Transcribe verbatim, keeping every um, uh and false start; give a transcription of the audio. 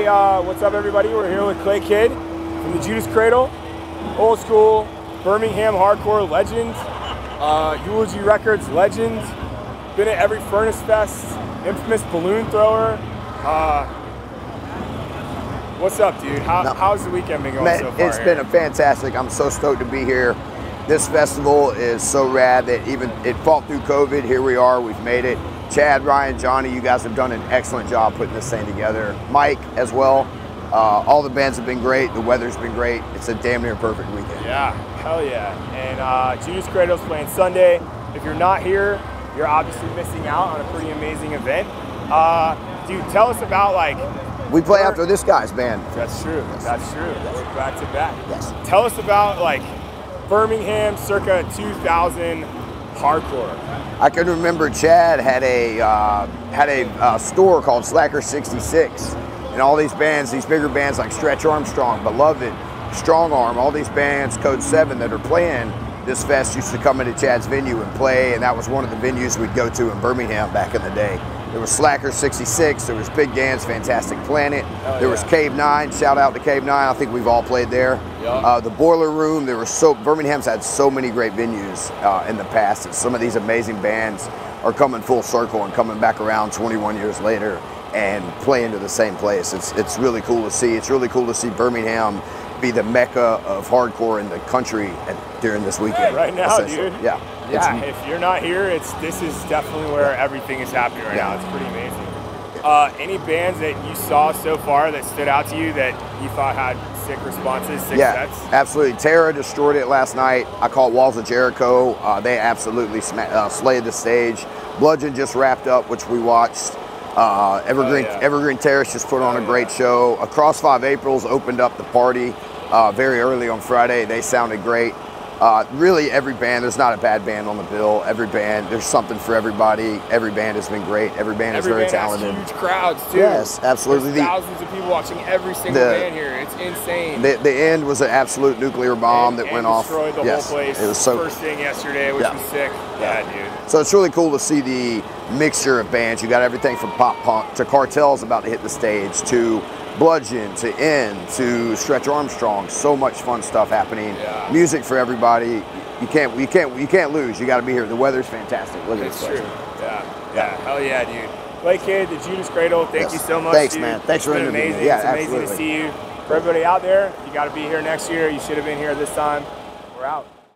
Hey, uh, what's up everybody? We're here with Clay Kid from the Judas Cradle, old school Birmingham hardcore legend, uh, Eulogy Records legend, been at every Furnace Fest, infamous balloon thrower. Uh, what's up, dude? How, no. How's the weekend been going Man, so far? It's here? been a fantastic. I'm so stoked to be here. This festival is so rad that even it fought through COVID. Here we are, we've made it. Chad, Ryan, Johnny, you guys have done an excellent job putting this thing together. Mike as well. Uh, all the bands have been great. The weather's been great. It's a damn near perfect weekend. Yeah, hell yeah. And uh, Judas Cradle's playing Sunday. If you're not here, you're obviously missing out on a pretty amazing event. Uh, dude, tell us about like... We play after this guy's band. That's true, yes. that's true. Yes. Back to back. Yes. Tell us about like Birmingham circa two thousand hardcore. I can remember Chad had a uh, had a uh, store called Slacker sixty-six, and all these bands, these bigger bands like Stretch Armstrong, Beloved, Strong Arm, all these bands, Code seven that are playing this fest used to come into Chad's venue and play, and that was one of the venues we'd go to in Birmingham back in the day. There was Slacker sixty-six, there was Big Dance, Fantastic Planet, oh, there yeah. was Cave nine, shout out to Cave nine, I think we've all played there. Yep. Uh, the Boiler Room, there was so, Birmingham's had so many great venues uh, in the past, and some of these amazing bands are coming full circle and coming back around twenty-one years later and playing to the same place. It's, it's really cool to see. It's really cool to see Birmingham be the mecca of hardcore in the country at, during this weekend. Right now, dude. Yeah. Yeah, if you're not here, it's this is definitely where yeah. everything is happening right yeah. now. It's pretty amazing. Uh, any bands that you saw so far that stood out to you that you thought had sick responses, sick yeah, sets? Absolutely. Terra destroyed it last night. I call it Walls of Jericho. Uh, they absolutely sma uh, slayed the stage. Bludgeon just wrapped up, which we watched. Uh, Evergreen, oh, yeah. Evergreen Terrace just put on oh, a great yeah. show. Across Five Aprils opened up the party uh, very early on Friday. They sounded great. Uh, really, every band, there's not a bad band on the bill. Every band, there's something for everybody. Every band has been great. Every band every is very band talented. Has huge crowds, too. Yes, absolutely. There's thousands of people watching every single the, band here. It's insane. The, the end was an absolute nuclear bomb and, that and went off. destroyed the yes, whole place. It was so, First thing yesterday, which yeah. was sick. Yeah, dude. So it's really cool to see the mixture of bands. You got everything from pop punk to Cartel's about to hit the stage to Bludgeon to End to Stretch Armstrong. So much fun stuff happening. Yeah. Music for everybody. You can't, you can't, you can't lose. You got to be here. The weather's fantastic. Look at it's this true. place. Yeah, yeah, hell yeah, dude. Clay Kid, the Judas Cradle. Thank yes. you so much. Thanks, dude. man. Thanks it's for been interviewing amazing. me. Yeah, it's amazing absolutely. to see you. For everybody out there, you got to be here next year. You should have been here this time. We're out.